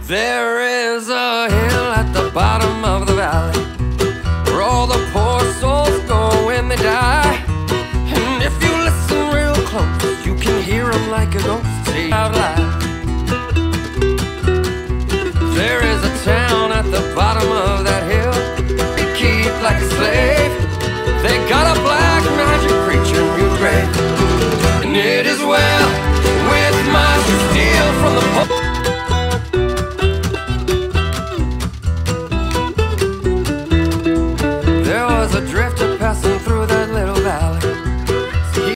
There is a hill at the bottom of the valley.